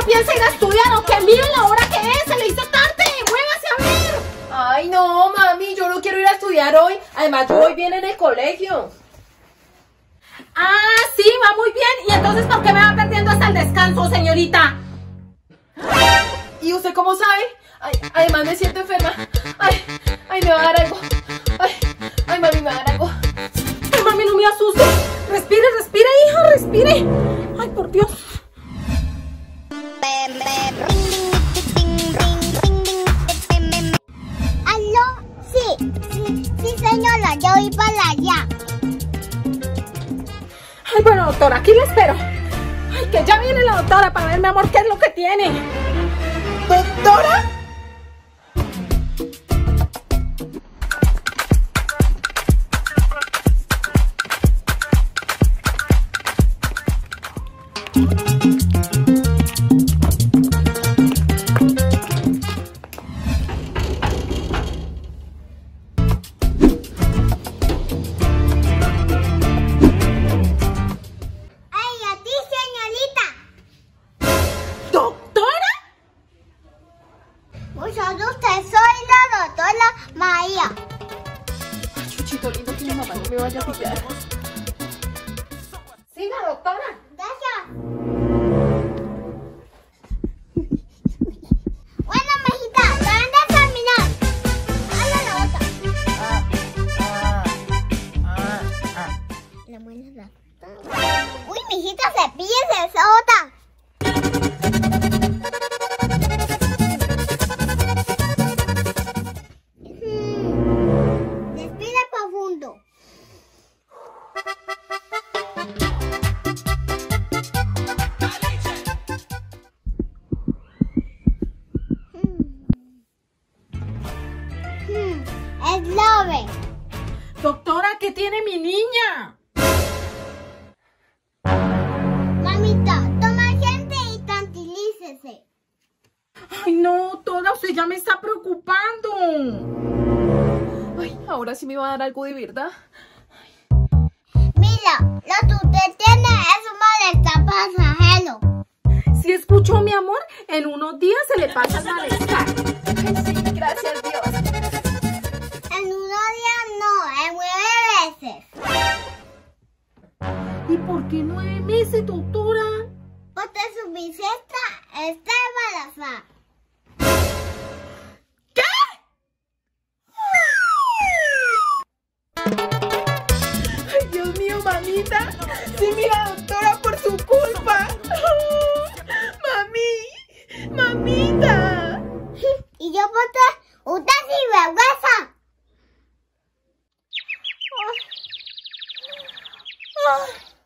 piensa ir a estudiar o que miren la hora que es? Se le hizo tarde, muévase a ver. Ay, no, mami, yo no quiero ir a estudiar hoy. Además, yo voy bien en el colegio. Ah, sí, va muy bien. ¿Y entonces por qué me va perdiendo hasta el descanso, señorita? ¿Y usted cómo sabe? Ay, además me siento enferma. Ay, me va a dar algo. Ay, mami, me va a dar algo. Ay, mami, no me asuste. Respire, respire, hija, respire. Ay, por Dios. ¿Aló? Sí, señora, yo voy para allá. Ay, bueno, doctora, aquí la espero. Ay, que ya viene la doctora para ver, mi amor, qué es lo que tiene. ¿Doctora? María. Ay, Chuchito lindo, que mi mamá no me vaya a pillar. Siga, doctora. Gracias. Bueno, mijita, acaban de terminar. Hola, la otra. La buena la. Uy, mijita, cepíllese esa otra. Respira profundo. Es love. Doctora, ¿qué tiene mi niña? Mamita, toma gente y tranquilícese. Ay, no, doctora, usted ya me está preocupando. Ay, ahora sí me va a dar algo de verdad. Mira, lo que usted tiene es un malestar pasajero. Si escuchó, mi amor, en unos días se le pasa el malestar. Ay, sí, gracias Dios. En unos días no, en 9 veces. ¿Y por qué 9 meses, doctora? Porque su bisnieta está embarazada. Ay, Dios mío, mamita. Sí, mira, doctora, por su culpa. Mami, mamita. Y yo por usted sin vergüenza. Ay.